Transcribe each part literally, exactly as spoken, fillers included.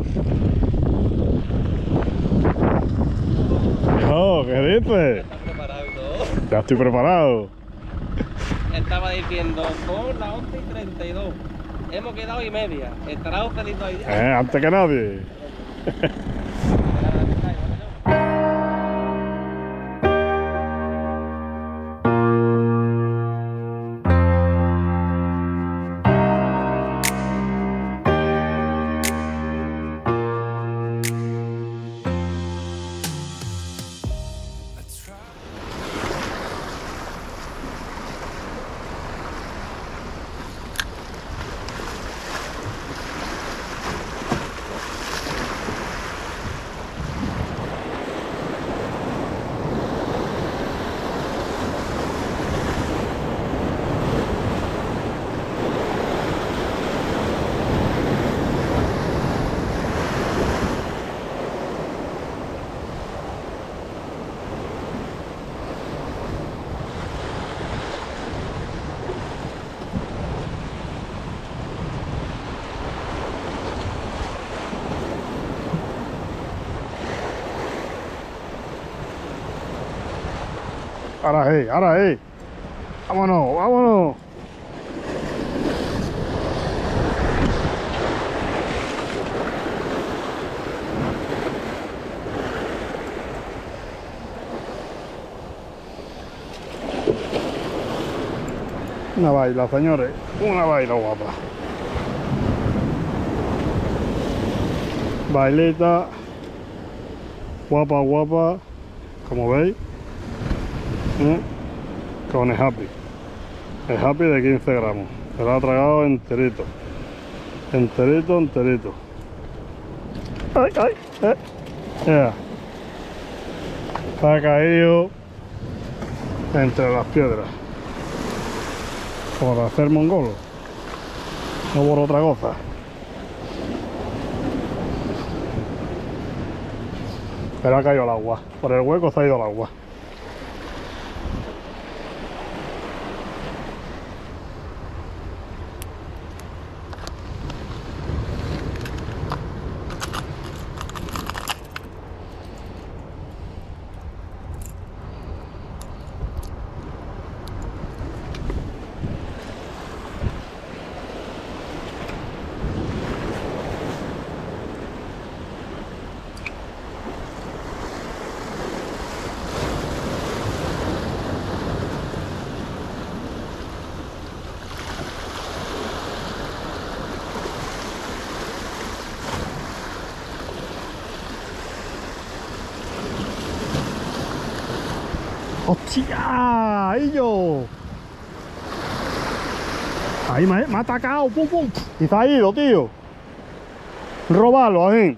No, ¿qué dices? ¿Estás preparado y todo? Ya estoy preparado. Estaba diciendo, son las once y treinta y dos. Hemos quedado y media. ¿Estará feliz ahí? Eh, antes que nadie. Ahora sí, ahora sí. Vámonos, vámonos. Una baila, señores. Una baila guapa. Bailita. Guapa, guapa. Como veis. ¿Eh? Con el happy. El happy de quince gramos. Se lo ha tragado enterito. Enterito, enterito. Ay, ay, eh. Yeah. Se ha caído entre las piedras. Por hacer mongolo. No por otra cosa. Pero ha caído al agua. Por el hueco se ha ido al agua. ¡Hostia! ¡Ahí yo! Ahí me, me ha atacado, pum, pum. Y se ha ido, tío. Robarlo, ahí.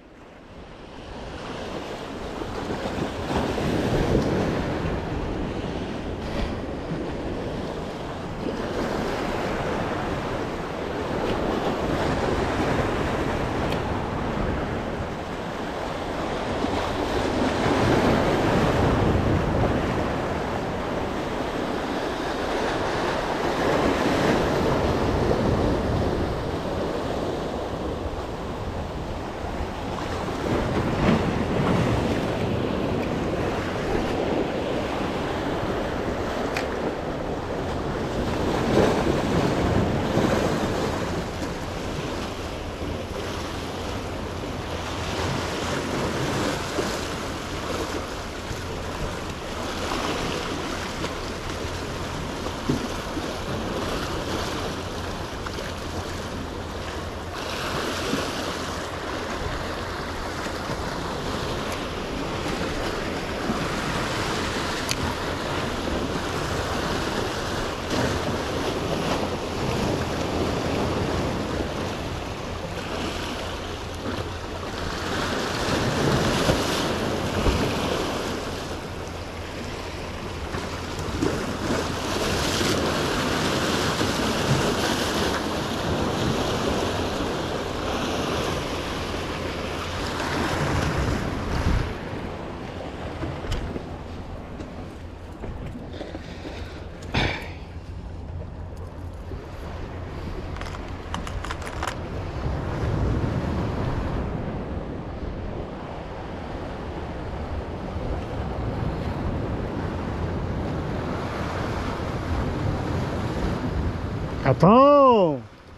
¡Gastón!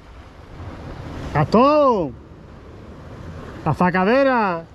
¡Gastón! ¡La sacadera!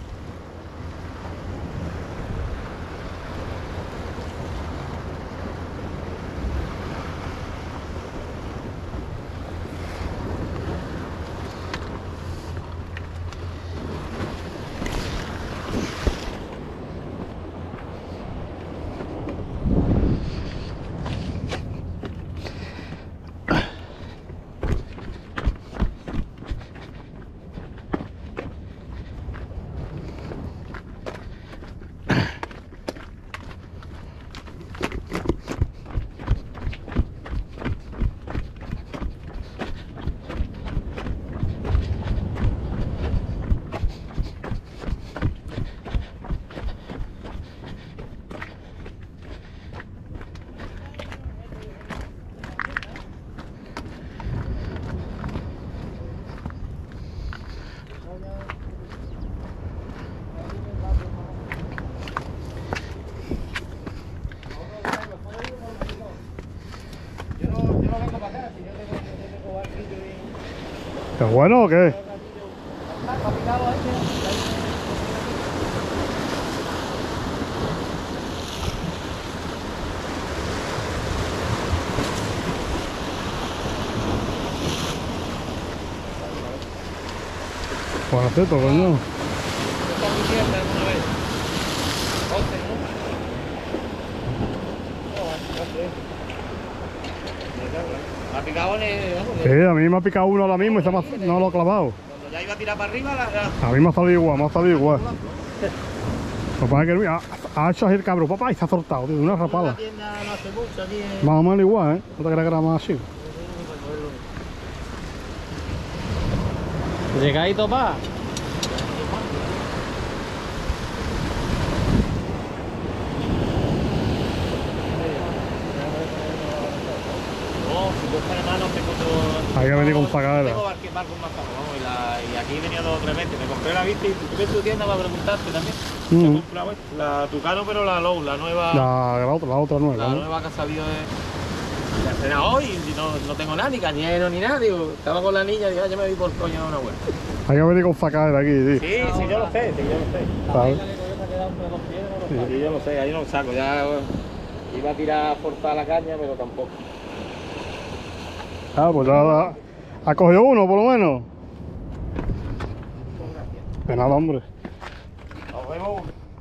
¿Qué bueno o qué? Bueno, es cierto, coño. ¿Ha picado? Sí, a mí me ha picado uno ahora mismo y se me ha- no lo he clavado. Cuando ya iba a tirar para arriba, la, la... A mí me ha salido igual, me ha salido igual. Lo que pasa es que mira, ha hecho así el cabrón, papá, y se ha soltado, tío, una rapada. La tienda no hace mucho aquí en... Más o menos igual, ¿eh? No te creas que era más así. ¿Llegáis, papá? No, si tú estás en mano, tengo todo... Hay que venir con sacadera. Tengo barcos más caros, vamos, y, la... y aquí he venido dos o tres veces. Me compré la bici y tú ves tu tienda para preguntarte también. Mm. Me he comprado esta, la Tucano, pero la Low, la nueva... La, la otra, la otra nueva, La ¿no? nueva que ha salido de... La cena hoy y no, no tengo nada, ni cañero ni nada, digo, estaba con la niña y digo, ah, yo me voy por coño a una vuelta. Hay que venir con sacadera aquí, tío. Sí, sí, yo lo sé, sí, yo lo sé. ¿Sabes? Sí, yo lo sé, ahí no lo saco, ya iba a tirar a forzar la caña, pero tampoco. Ah, pues ya ha cogido uno por lo menos. De nada, hombre. Nos vemos.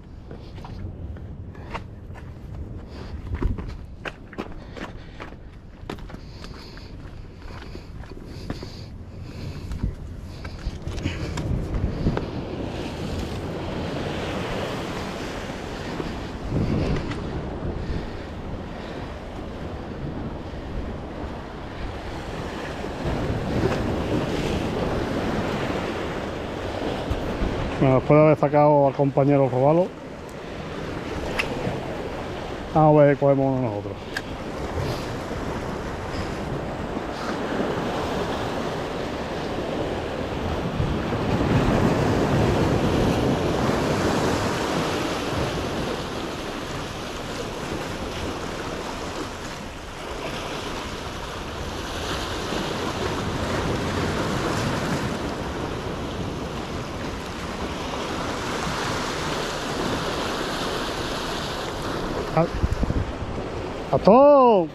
Bueno, después de haber sacado al compañero robalo, a ver, cogemos uno nosotros. ¡A, a todo!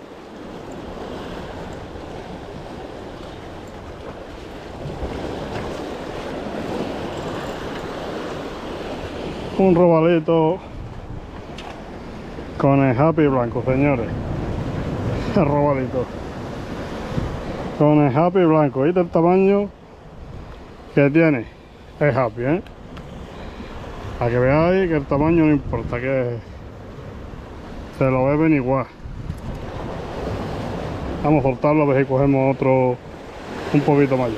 Un robalito con el Happy blanco, señores. El robalito con el Happy blanco. ¿Viste el tamaño que tiene el Happy, eh? Para que veáis que el tamaño no importa, que se lo beben igual. Vamos a soltarlo a ver si cogemos otro un poquito mayor.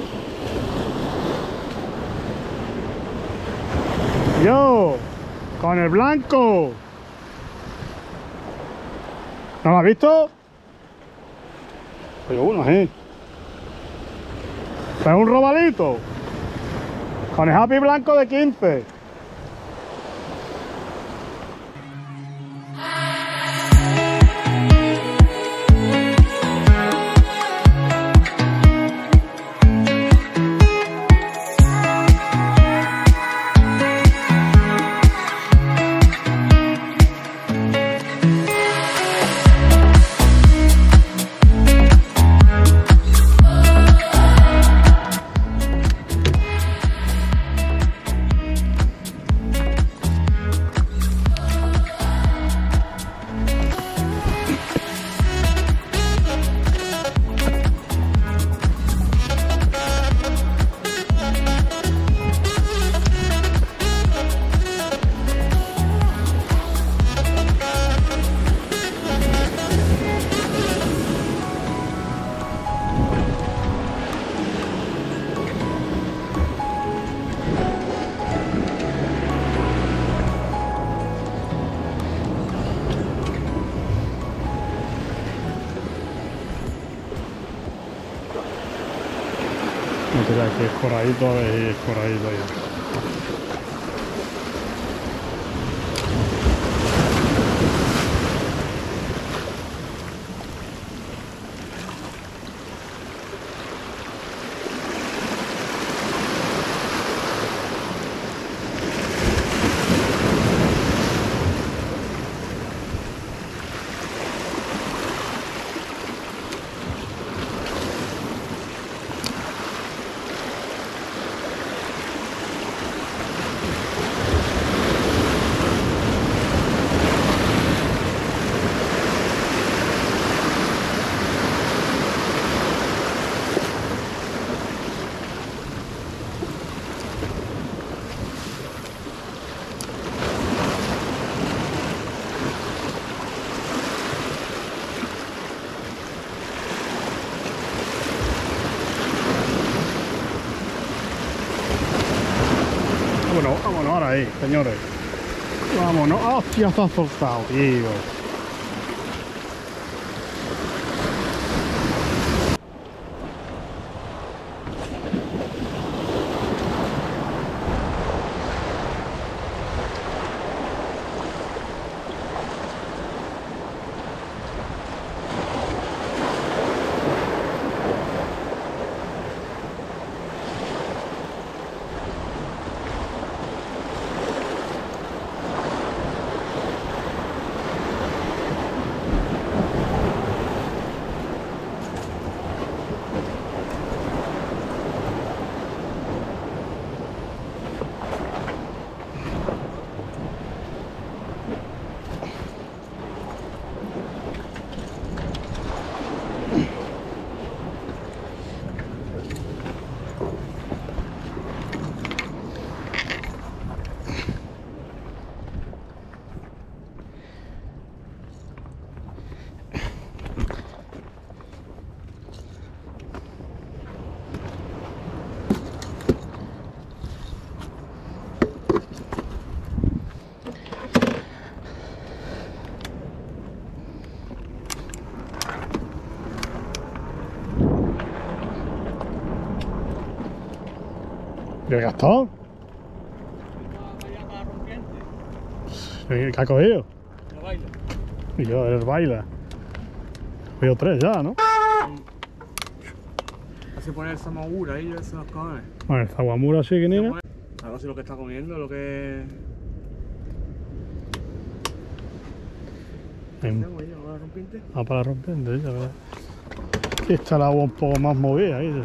Yo, con el blanco. ¿No lo has visto? Oye, uno, ¿eh? Es un robalito. Con el Happy blanco de quince. tirar aquí escoradito, a ver si escoradito ya. Vámonos, vámonos ahora ahí, señores. Vámonos. ¡Hostia, se ha soltado, tío! ¿Qué gastó? ¿Qué ha cogido? No baila. Y yo, él baila. Veo tres ya, ¿no? Así pone el Samagura ahí, esos cojones. Bueno, el Zawamura sí que niega. A ver si lo que está comiendo, lo que... Em, ¿Qué hago yo? ¿Ahora rompiente? Ah, para rompiendo, ya ves. Aquí está el agua un poco más movida ahí.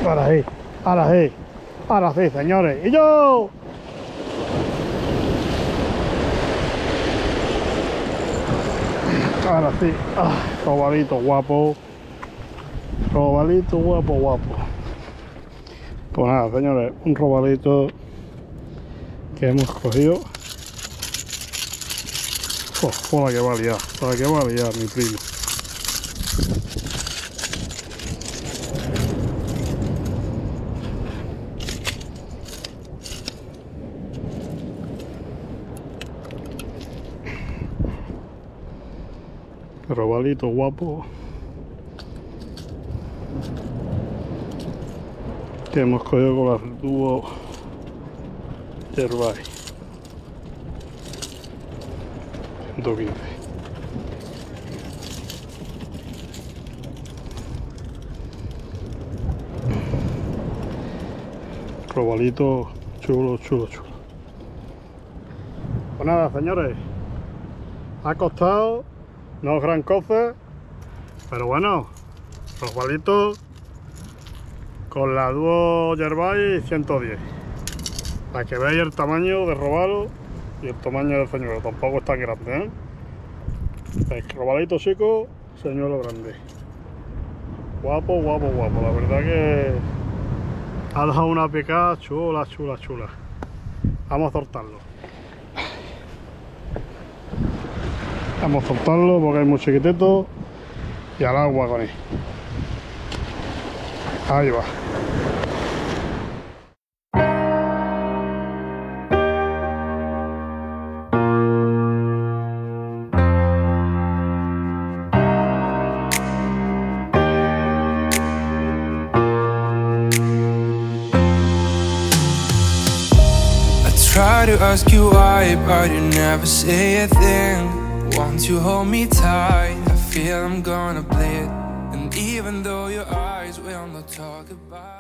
Ahora sí, ahora sí, ahora sí, señores. ¡Y yo! Ahora sí, ah, robalito guapo. Robalito guapo, guapo. Pues nada, señores, un robalito que hemos cogido. Oh, hola que va a liar, hola que va a liar, mi primo. Robalito guapo que hemos cogido con las dúo Yerbay ciento quince. Robalito chulo, chulo, chulo. Pues nada, señores, ha costado no gran cosa, pero bueno, robalito con la dúo Yerbay ciento diez, para que veáis el tamaño de robalo y el tamaño del señuelo. Tampoco es tan grande, ¿eh? El robalito chico, señuelo grande. Guapo, guapo, guapo. La verdad que ha dado una picada chula, chula, chula. Vamos a soltarlo. Vamos a soltarlo porque es muy chiquitito. Y al agua con él. Ahí va. Try to ask you why, but you never say a thing. Once you hold me tight, I feel I'm gonna bleed. And even though your eyes will not talk about